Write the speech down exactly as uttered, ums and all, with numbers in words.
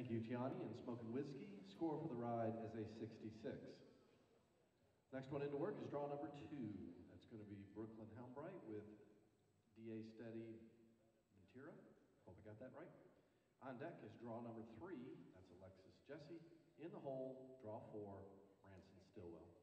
Thank you, Gianni and Smokin' Whiskey. Score for the ride is a sixty-six. Next one into work is draw number two. That's going to be Brooklyn Helmbright with D A Steady Mentira. Hope I got that right. On deck is draw number three. That's Alexis Jesse. In the hole, draw four, Ranson Stillwell.